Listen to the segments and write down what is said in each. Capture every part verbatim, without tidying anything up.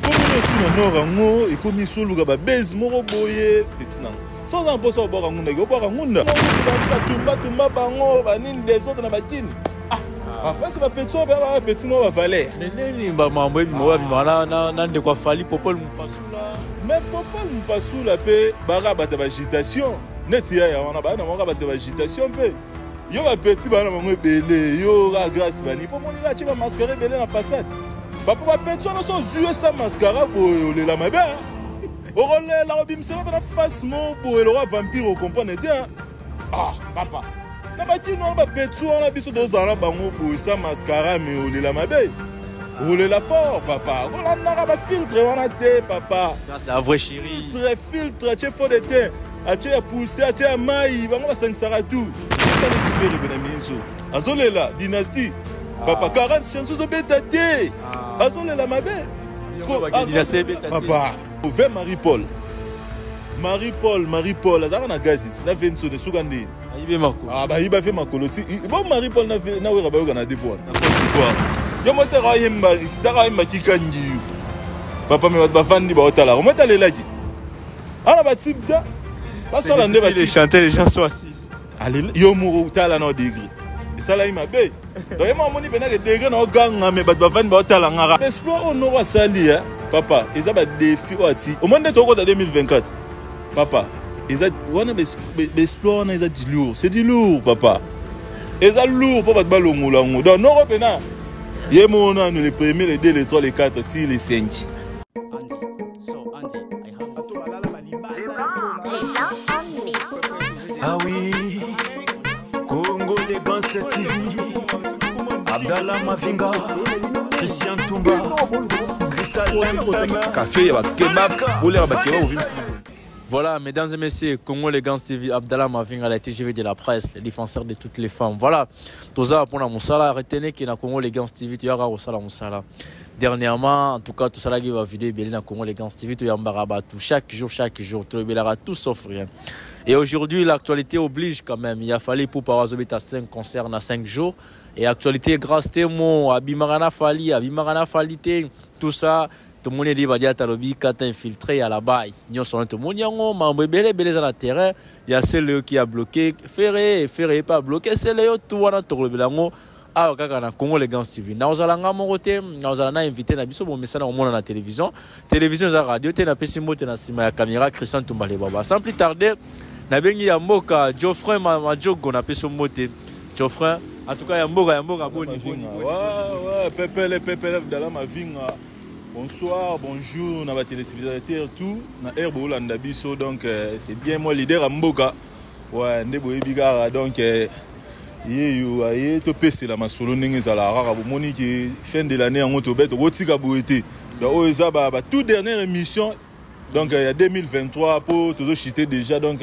commune sous na nord ango et comme soluka ba base moko boye petit nan sans en poso oboka ngunda ko oboka ngunda tumba tumba bango banini des autres na bakini ah papa c'est pas petit ba petit mo ba valer neni ba mambo bi mo ba bimana na na de quoi fali popol mpasula mais popol mpasula pe bara bata ba agitation neti ya wana ba na mo ba bata ba agitation pe yo ba petit ba na bango ebele yo ga grâce bani po moni ga chiba masquerade ebele na façade. Papa va péter son yeux sans mascara pour le la mabe. Au relais la robim c'est pas face mon pour le roi vampire au comprendre ah papa. Na bati no ba péter on a biso dans un bango pour sans mascara mais au la mabe. Au le la fort papa. On a na filtre on a té papa. C'est un vrai chéri. Filtre filtre tu faux de teint. A tu poussé a tu maï bango cinq sara tout. Ça ne diffère bien minzo. Azolela dynastie. Papa quarante chansons de bétaté. Azole la mabe. Papa, ouvert Marie-Paul. Marie-Paul, Marie-Paul, azara na gazit, na venso de Sugandi. Ibe mako. Ah ba iba fait makoloti. Bon Marie-Paul na na wera ba na depo. Na Côte d'Ivoire. Yo mota ra yemba, zara yemba kikangi. Papa me ba vandi ba otala. O mota le laki. Ana ba tibda. Pas ça la ndeba les chanter les gens sont assis. Allez, yo muru tala na degré. Et ça là il m'a bé. Donc moi moni bena que degré na ganga me bat ba vandi ba otala ngara. Espoir on aura sali hein. Papa, ils ont des défis aussi. Au moins de deux mille vingt-quatre. Papa, ils ont des exploits, ils ont du lourd. C'est du lourd, papa. Ils ont lourd pour battre ballon moulin. Dans l'Europe, il y a mon an, les premiers, les deux, les trois, les quatre, les cinq. Ah oui, Congo les gants T V, Abdallah Mavinga, Christian Toumba. Café, kebab, voilà, mesdames et messieurs, Congo les gants T V, Abdallah Mavinga, la T G V de la presse, le défenseur de toutes les femmes. Voilà, tout ça pour la Moussala. Retenez qu'il y a Congo les gants T V, tu y aura au Sala Moussala. Dernièrement, en tout cas, tout ça là qui va vidéo, bien dans Congo les gants T V, tu y a Mbarabatou. Chaque jour, chaque jour, tu y aura tout sauf rien. Et aujourd'hui, l'actualité oblige quand même. Il a fallu pour Parazobit à cinq concerts à cinq jours. Et actualité grâce témoin, Abimarana Fali, Abimarana Falite, tout ça. Tout le monde dit que Talobi est infiltré à la baille. Nous sommes tout le monde, il a terrain. Il y a celle qui a bloqué. Ferré, Ferré pas bloqué. C'est le tout le monde. Ah, quand Congo les gants T V. Nous allons inviter, nous allons inviter na biso bon message au monde na télévision. Télévision za radio, tu na pesimo tu na sima ya caméra Christian Toumba les baba. Sans plus tarder, na bengi ya mboka Geoffrey Majogo na peso moté. Geoffrey, en tout cas ya mboka ya mboka boni boni. Ouais ouais, pepele pepele Abdallah Mavinga. Bonsoir, bonjour, na ba téléspectateurs tout, na Herbe Olanda biso donc euh, c'est bien moi leader à Mboka. Ouais, ndebo ebigara donc euh, Yé yo aye to pese la masolo ndenge za la rara bomoni ki fin de l'année en to bet rotika boete. Donc o eza ba ba toute dernière émission donc il y a deux mille vingt-trois pour tout chiter déjà donc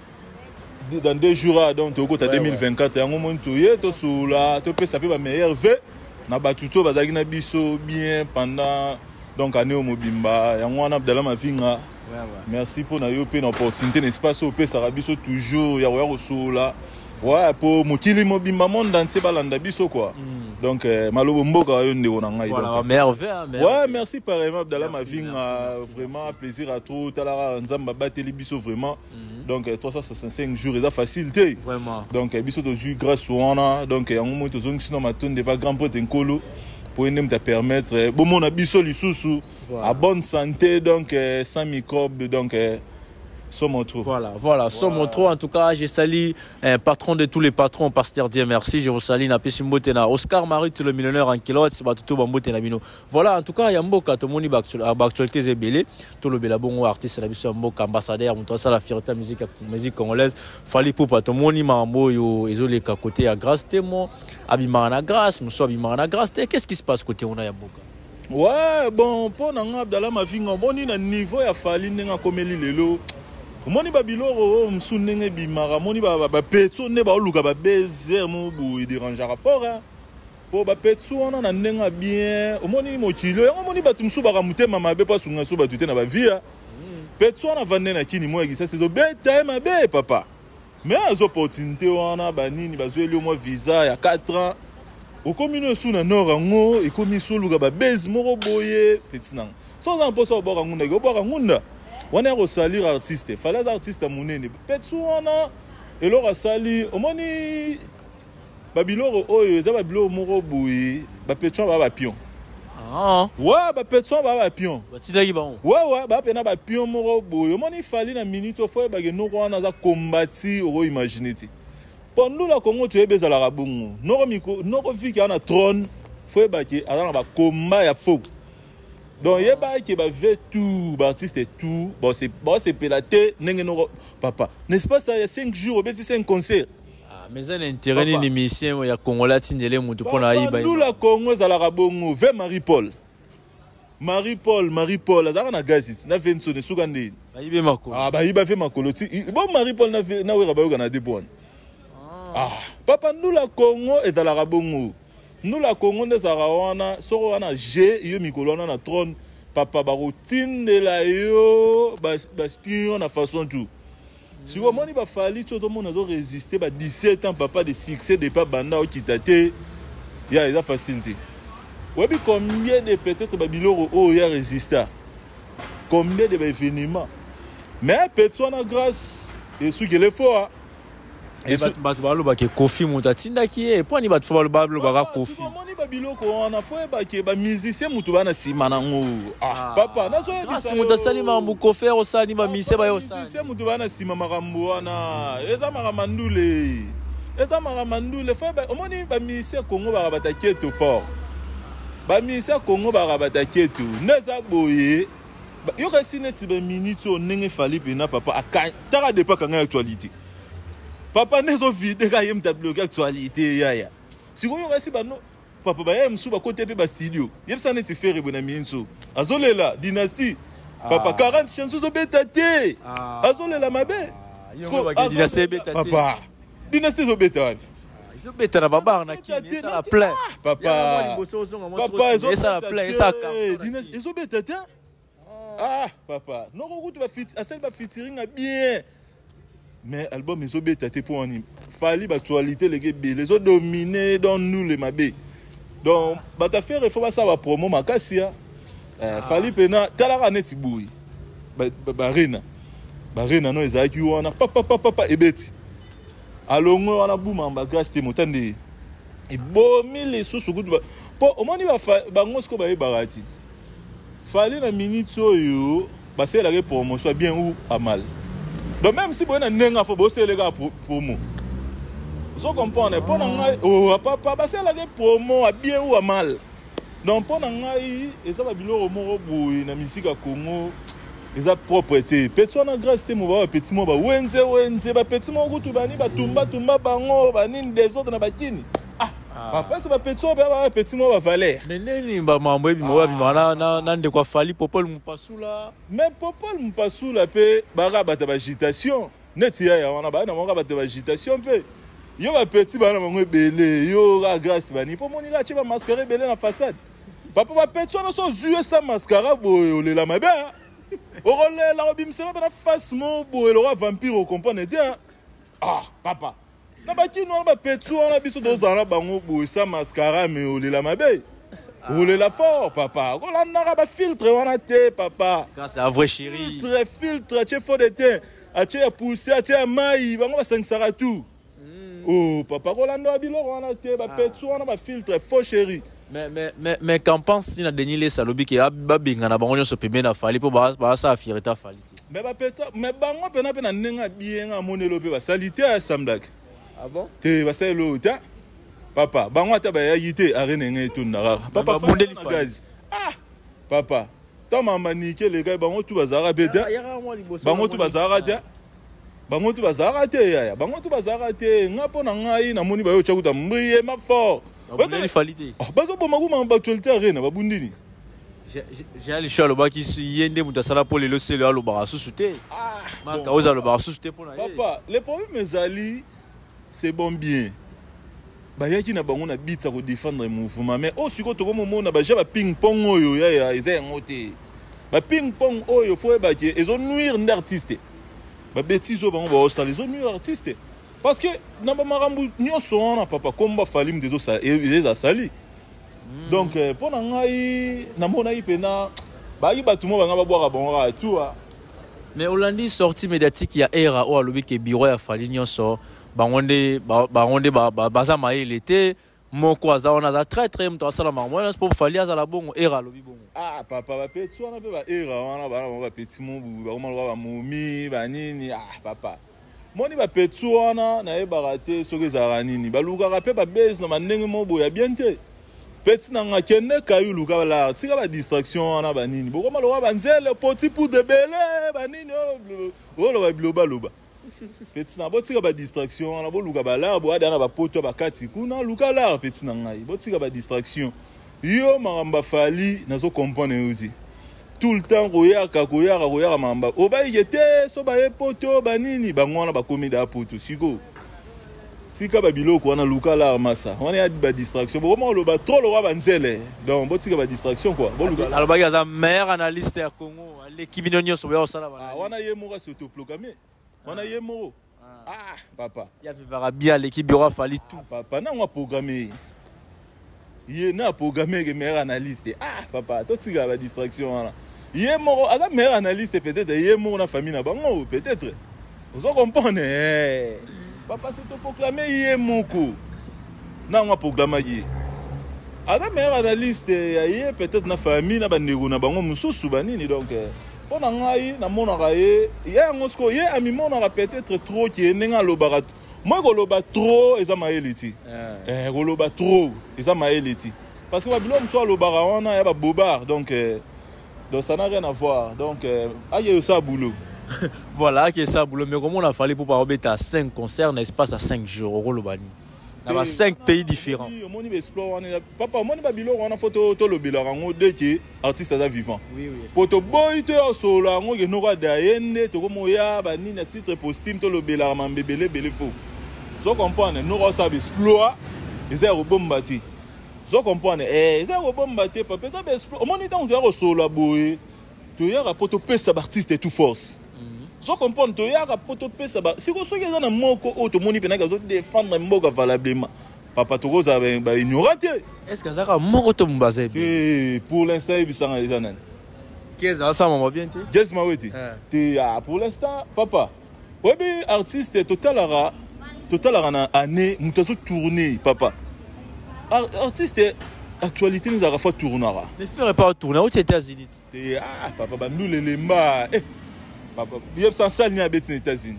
dans deux jours donc to ko ta deux mille vingt-quatre yango mon to ye to sula to pese pe ba meilleur v na ba tuto ba zaki na biso bien pendant donc année au mobimba yango wana Abdallah Mavinga. Merci pour na yo pe na opportunité n'est-ce pas so pe ça biso toujours ya wa sula. Ouais, pour Mokili Mobimba monde danser balanda biso quoi. Mm. Donc euh, Malobo Mboka yo ndeko na ngai. Voilà, merveille, merveille. Ouais, merci pareillement Abdallah Mavinga, vraiment plaisir à trop talara nzamba bateli biso vraiment. Mm. Donc trois cent soixante-cinq jours ça facilité. Vraiment. Donc biso to ju grâce wana donc en moment to zongi sino matonde pas grand pote nkolo pour nous te permettre bon mon biso lisusu à bonne santé donc euh, sans microbes donc euh, Somotro. Voilà, voilà, voilà. Somotro. En tout cas, je salue un patron de tous les patrons, Pasteur Dieu merci. Je vous salue, na Pesimbotena, Oscar Marie, le millionnaire en kilowatt, c'est pas tout Bambotena Bino. Voilà, en tout cas, il y a Mboka, tout le monde actualité zébélé, tout le belabon artiste, la mission Mboka, ambassadeur, tout ça, la fierté musique, musique congolaise. Fallait pour pas tout le monde, mambo, yo, isolé qu'à côté à grâce, témoin, Abimarana grâce, nous sommes Abimarana grâce. Qu'est-ce qui se passe côté on a Mboka? Ouais, bon, pour nous, Abdallah Mavinga, bon, il y a un niveau, il y a fallu, il y a comme l'île. Moni babiloro msunenge bimara moni ba ba petso ne ba oluka ba bezer mo bu dérangeara fort po ba petso on na ndenga bien moni mokilo yango moni batu msu ba mutema mabe pa sunga so batu te na ba via petso na vande na kini mo egisa sezo beta mabe papa mais az opportunité wana ba nini ba zweli mo visa ya quatre ans au commune sous na nord ngo e komi so luka ba bez mo boye petit nan sans un poste au bord ngunda au bord ngunda on est au salir artiste fallait les artistes monene petsuana et leur sali omoni babiloro oyo za babilo moko boui ba petsuana ba ba pion ah ouais ba petsuana ba ba pion batidaki bango ouais ouais ba pena ba pion moko boui omoni fali na minute fois ba ke no wana za combattre o imaginer ti pendant la Congo tu es bezala la bongo noko miko noko fiki na trône faut ba ke ala ba combat ya faux donc il y a qui va faire tout artiste et tout bon c'est bon c'est pélaté n'engé no papa n'est-ce pas ça il y a cinq jours au cinq concerts ah mais ça l'intérêt d'une émission il y a Congolais tindele mutu pona iba nous la Congo za la bongo vers Marie-Paul Marie-Paul Marie-Paul azaka na gazette na vingt sonne sugande ba ibe makolo ah ba iba fait makolo ti bon Marie-Paul na na wera ba yoka na dépôt ah papa nous la Congo et dans la bongo nous la Congo des Arawana soro wana G yo mikolo na trône papa ba routine de la yo ba spion na façon tout si vous moni ba fali tout le monde a résister ba dix-sept ans papa de succès de pas banda o kitate ya eza facilité webi combien de peut-être ba biloro o ya résister combien de événements mais peut-être na grâce et ce qu'il est fort et bat balo ba ke Kofi mutatinda ki e poni bat fo balo ba Kofi moni ba biloko wana fo ba ke ba musicien mutu bana sima nango ah papa nazo bisa mutasali mambu Kofi o sali ba mise ba yo sali musicien mutu bana sima makambo wana eza makamandule eza makamandule fo ba omoni ba musicien Congo ba bataki to fort ba musicien Congo ba bataki to neza boye yo ka sineti ba minute o nenge fali pena papa aka tara de pas kanga actualité papa nezo vide ka yem tabloquer actualité ya ya si ko yo kasi bano papa ba yem su ba côté pe ba studio yem sa neti faire bona minso azolela dynastie papa quarante chansons zo betate azolela mabe yo ba dynastie betate papa dynastie zo betate zo betana baba na ki ça la plaît papa papa ça la plaît ça ka dynastie zo betate ah papa non ko tu ba fit asel ba featuring bien mais album ils ont bétaté pour en fallait l'actualité les gars les ont dominé dans nous les mabé donc bah t'as fait il faut pas ça va promo makasia fallait pena talara neti boui ba barena barena no ezaki wana papa papa papa ebeti alongo wana buma ba gaste motande et bomi les sous goût po omoni ba bango sko ba barati fallait na minute oyo ba c'est la promotion bien ou à mal. Donc même si vous avez un faut bosser les gars pour moi. Vous comprenez pas oh papa c'est la promo à bien ou à mal. Donc pour ngai et ça va biloko moko boy na musique à Congo les a propreté. Personne na grâce mo ba petit mo ba wenze wenze ba petit mo kutu bani ba tumba tumba bango bani des autres na bakini. Ah papa c'est ba petit ba petit mo ba valeur. Mais neni ba mambo bi mo ba bi na na nande kwa fali popol mpasula. Mais popol mpasula pe ba ba ta agitation. Neti ya wana ba na mo ba ta agitation pe. Yo ba petit ba na mo belé yo ga grâce bani po moni ga che ba masquerade belé na façade. Papa ba petit no so zué sa mascara boyo le la mabe. Orole la obimsela ba na face mo boyo le vampire comprendre dia. Ah papa na baki no ba petsu na biso dozana bango boye sa mascara mais ole la mabe ole la fort papa ko la na ba filtre wana te papa c'est un vrai chéri filtre filtre che faux de teint a che pousser a che mai bango ba cinq tout oh papa ko la na bilo wana te ba petsu wana ba filtre faux chéri mais mais mais mais quand pense si na Denis les salobi ki ba binga na bango nyoso pembe na fali po ba ba sa fierté fali mais ba petsu mais bango pena pena nenga bien a monelo pe ba salité a samdak. Ah bon? Te basay lo ta papa bango ata ba yité arene ngai to na papa bondeli gaz ah papa ta mama nike le gars bango tu bazara beta bango tu bazara ta bango tu bazara te ya bango tu bazara te ngapo na ngai na moni ba yo chakuta mbriye ma fort bondeli falite ah bazo bo maguma ba actualité arena ba bundini j'ai allé chez le bas qui yende mutasala pour le c'est le ba susute ah maka oza le ba susute pour na papa les problèmes ezali c'est bon bien ba yaki na bango na bitsa ko défendre le mouvement mais au siko to ko mona ba ja ba ping pong oyo ya ya eza ngote ba ping pong oyo faut ba ke ezo nuire d'artiste ba bêtise bango ba osala ezo nuire artiste parce que na ba marambu nyoso wana papa komba falim dezo sa eza sali donc pour na ngai na mona ipena baki bato mo banga babwaka bango kaka tout. Mais Hollandi sortie médiatique il y a era ou alobi ke bureau ya fali nyonso bangonde bangonde baza maye l'été moko aza on a très très mto asala marmo na pour fali aza la bongo era alobi bongo. Ah papa ba petit wana pe ba era wana ba ba petit mobu ba koma ba momi ba nini ah papa. Moni ba petit wana na e barate soki za nini ba luka pe ba base na mandenge mobo ya bien te. Petit nanga kende kayu luka la tika ba distraction wana ba nini boko maloba banzele petit pour de belé ba nini o lo ba biloba loba petit na botika ba distraction wana bo luka ba la bo adana ba poto ba kati kuna luka la petit nanga botika ba distraction yo maramba fali nazo comprendre uti tout le temps koyaka koyaka koyaka mamba oba yete so ba e poto ba nini ba ngwana ba komida poto siko tika ba biloko wana luka la masa wana ya ba distraction bo mo lo ba trop lo ba nzele donc bo tika ba distraction quoi bo luka alors ba gaza meilleur analyste ya Congo l'équipe nyonyo so ya sala ba ah wana ye mo ka s'autoproclamer wana ye mo ah papa ya vivra bien l'équipe aura fallu tout papa na on programmer ye na programmer que meilleur analyste ah papa to tika ba distraction wana ye mo aza meilleur analyste peut-être ye mo na famille na bango peut-être vous comprenez papa c'est to proclamer yé moko na nga proclamer yé ada meilleur analyste yé peut-être na famille na bandeko na bango mususu banini donc pour na ngai na mona ka yé yé ngosko yé ami mona peut-être trop qui nenga lobara moi ko loba trop eza maeliti eh ko loba trop eza maeliti parce que babilo mso lobara wana ya ba bobard donc donc ça n'a rien à voir donc aye ça boulot. Voilà, qui est ça, boulot. Mais comment on a fallu pour pas remettre à cinq concerts, n'est-ce pas, à cinq jours au Rolobani? Il y a cinq pays différents. Papa, moi, on a photo tout le bilan dès que l'artiste est vivant. Oui, oui. Pour te boire, tu as solo, on a nos d'ailleurs, tu comme ya, bani, na titre postime, tout le bilan, man, bébé, bébé, faux. So comprendre, nous on savent exploit, ils ont rebond bâti. So comprendre, eh, ils ont rebond bâti, papa, ça exploit. Au moment où tu as solo, boy, tu as rapporté pèse artiste et tout force. So comprendre to ya rapoto pesa ba siko soki eza na moko o to moni pena ka zo défendre mboka valablement papa to goza ba ignorante est-ce que ça ka moko to mbaze eh pour l'instant ibisanga eza nani keza ça maman bien te Jess Maweti te ah pour l'instant papa webi artiste total ara total ara na année mutazo tourner papa artiste actualité nous a fa tournera ne ferait pas tourner aux États-Unis te ah papa ba nous les lemba eh papa bien sans salle ni abeti aux États-Unis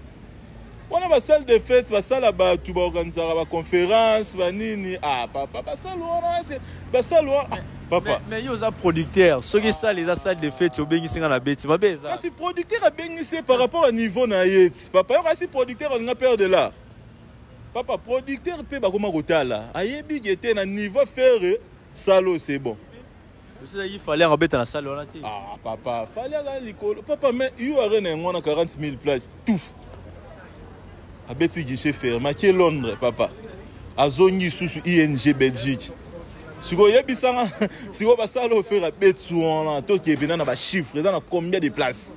on a ba salle de fête ba salle ba tu ba organiser ba conférence ba nini ah papa ba salle on est ba salle papa mais yo za producteur ceux qui salle les salles de fête obengi singa na beti ba beza kasi producteur abengi c'est par rapport au niveau na yet papa yo kasi producteur on a peur de l'art papa producteur pe ba koma kotala ayebi gete na niveau faire salo c'est bon. Il fallait en mettre dans la salle. Ah, papa, fallait aller à l'école. Papa, mais il y a quarante mille places. Tout. À Betty Guichet ferme. À Londres, papa. À Zoni sous I N G Belgique. Si vous avez ça, si vous avez ça, vous faire à Betty, on a tout qui est bien dans les chiffres. Dans combien de places?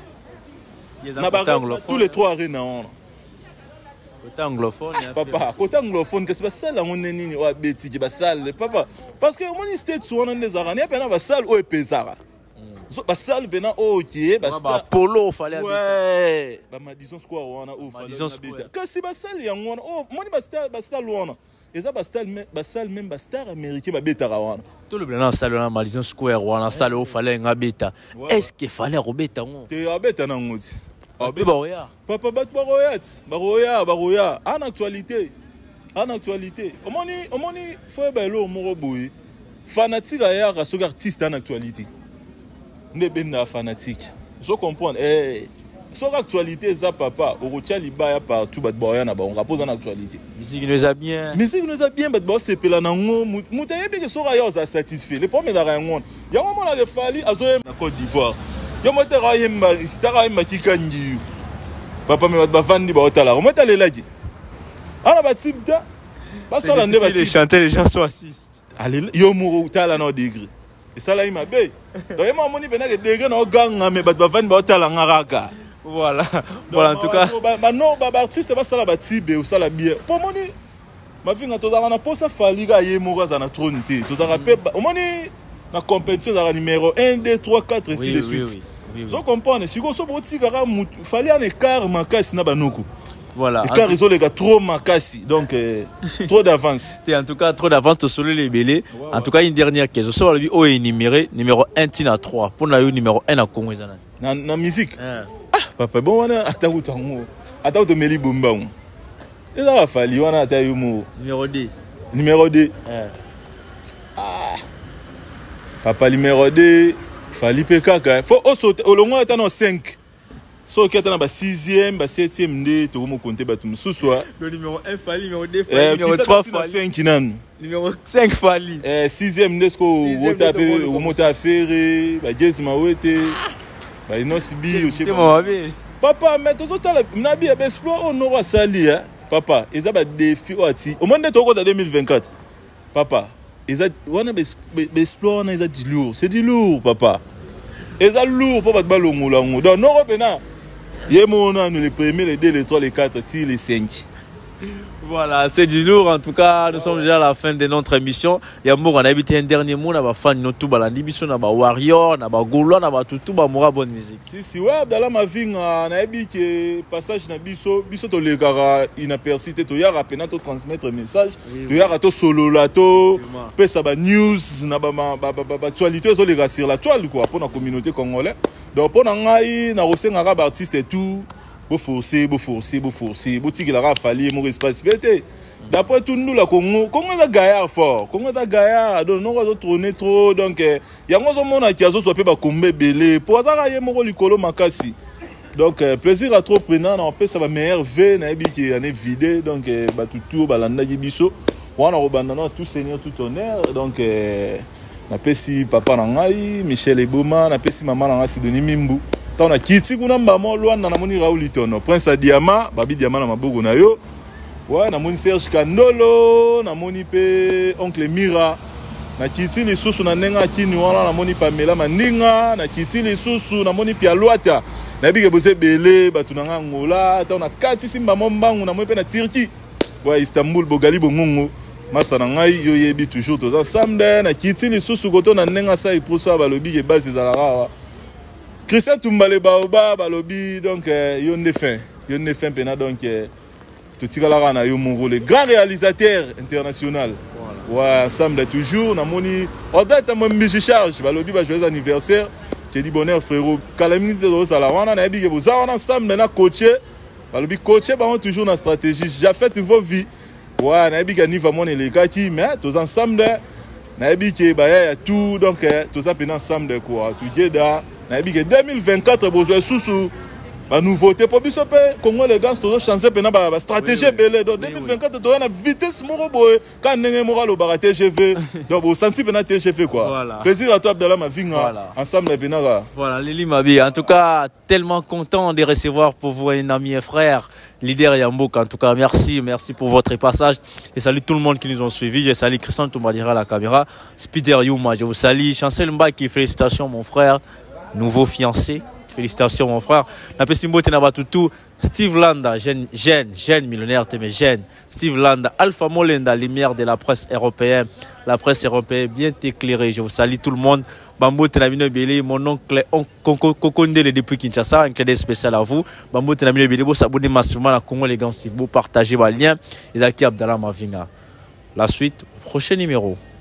Tous les trois arénas. Côté anglophone, papa, côté anglophone, qu'est-ce que c'est là on est nini ou Betty qui va salle papa parce que mon state soit on des arani pena va salle ou pesara. Ba salle pena OK, ba polo fallait ouais, ba Madison Square on a ou fallait na beta. Que si ba salle ya on oh mon ba star ba salle on. Et ça ba salle même ba salle même ba star américain ba beta on. Tout le blanc salle na Madison Square on a salle où fallait nga beta. Est-ce qu'il fallait robeta on? Te abeta na ngoti. Papa bat baroyat, baroya, baroya, en actualité, en actualité. Au moni, au moni, faut belo moroboui. Fanatique à raso artiste en actualité. Ne ben fanatique. Je comprends. Eh, sur actualité ça papa, au rocha liba partout bat baroya na ba on rapose en actualité. Musique nous a bien. Musique nous a bien bat ba c'est pela nango, mutaye bien que sur ayo za satisfait. Le premier da rangon. Ya moment la fali azoye na Côte d'Ivoire. Yo mote rayemba sara makika ngi papa me ba vandi ba otala mote le laji ana ba tibta ba sala nde ba tibta chanter les gens sont assis allez yo muru tala na degré et sala ima be do yema moni bena ke degré na oganga me ba ba vandi ba otala ngaraga voilà voilà en tout cas ba non ba artiste ba sala ba tibe ou sala bien pour moni ma vinga to za na posa faliga ye muru za na tronité to za rappel o moni la compétition dans numéro un, deux, trois, quatre, ainsi Oui, de oui, suite. oui, oui, oui. So comprendre, si vous avez fallait un écart makasi na banoko. Voilà. Écart ils ont les gars trop makasi, donc euh, trop d'avance. En tout cas, trop d'avance sur les belés. En tout cas, une dernière question. Sur le oh, est numéro numéro un tina trois. Pour la numéro un à Congo. Na na musique. Ah, papa bon wana ataku tango. Ataku to meli bomba. Et là fali wana atayu mo. numéro deux. Numéro deux. Ah. Papa numéro deux, fali pe kaka. Faut au sauter au longo atano cinq. So qui atana ba sixième, ba septième ndé to mo compter ba tum souswa. Le numéro un fali, numéro deux fali, numéro trois fali, cinq nan. numéro cinq fali. Eh sixième ndé sko wota pe o mota ferré, ba jezi mawete. Ba inosibi o cheba. Papa mais to tala na bi ba explore on aura sali hein. Papa, ils ont des défis ati. Au moins de en deux mille vingt-quatre. Papa, ils ont on a explore ils ont du lourd, c'est du lourd papa. Ils ont lourd pour battre ballon moula. Dans Europe là. Yémona nous les premiers, les deux, les trois, les quatre, les cinq. Voilà, c'est du lourd. En tout cas, nous sommes déjà à la fin de notre émission. Yamour, on a habité un dernier mot, on a fan de tout balandi, on a Warrior, on a Goulo, on a tout tout moura bonne musique. Si si ouais, Abdallah ma vie, on a habité passage na biso, biso to le gara inapercité, to yara pena to transmettre message, to yara to solo la to, pe ça ba news na ba ba ba actualité zo les gars sur la toile quoi pour la communauté congolaise. Donc pour ngai na rosenga ba artiste et tout. Beau forcer, beau forcer, beau forcer, beau tigre la fallu mon espace bête. D'après tout nous la Congo, Congo est gaillard fort, Congo est gaillard, donc non va tourner trop, donc il y a un monde qui a soit peu ba combe belé, pour ça y a mon likolo makasi. Donc plaisir à trop prenant, on peut ça va meilleur V na bi qui en est vidé, donc ba tout tour ba landa biso, on a rebandana tout seigneur tout honneur, donc na pesi papa na ngai, Michel Eboma, na pesi maman na ngai Sidonie Mimbu. Tant na kiti kuna mbamo Luanda na moni Raoul Itono Prince Adiama babi Diama na maboko na yo ouais na moni Serge Kandolo na moni pe oncle Mira na kiti lisusu na nenga kini wana na moni Pamela Mandinga na kiti lisusu na moni Pia Luata na bige bose bele batu na ngola tant na kati simba mombangu na moni pe na Turquie ouais Istanbul Bogali Bongongo masa na ngai yo yebi toujours tous ensemble na kiti lisusu koto na nenga sai pour ça balobi ke base ezalaka Christian Toumbale Baoba balobi donc yo ne fin yo ne fin pena donc tout tigala na yo mon le grand réalisateur international ouais ensemble toujours na moni on date mon biche charge balobi ba joyeux anniversaire j'ai dit bonheur frérot calamité de sala wana na bi ke boza wana ensemble na coacher balobi coacher ba on toujours na stratégie j'ai fait vos vies ouais na bi gani vraiment les gars qui mais tous ensemble na bi ke ba ya tout donc tous ça pena ensemble quoi tout geda na bi ke deux mille vingt-quatre besoin sous ba nouveauté pour biso pe Congo les gars toujours chancer pena ba stratégie belé donc deux mille vingt-quatre to na vitesse moko boy quand ndenge moko lo ba T G V donc au senti pena T G V quoi voilà. Plaisir à toi Abdallah Mavinga voilà. Ensemble pena voilà Lili Mabi en tout cas tellement content de recevoir pour vous un ami et frère leader Yamboka en tout cas merci merci pour votre passage et salut tout le monde qui nous ont suivis je salue Christian Toumbadira à la caméra Spider Yuma je vous salue Chancel Mbaki félicitations mon frère nouveau fiancé. Félicitations mon frère. Steve Landa, jeune, jeune, jeune millionnaire, mais jeune. Steve Landa, Alpha Molenda, lumière de la presse européenne. La presse européenne bien éclairée. Je vous salue tout le monde. Bambo Tenamino Bélé, mon oncle Kokondé depuis Kinshasa, un clin d'œil spécial à vous. Bambo Tenamino Bélé, vous abonnez massivement à Congo les gars, vous partagez vos liens. Et Zaki Abdallah Mavinga. La suite, prochain numéro.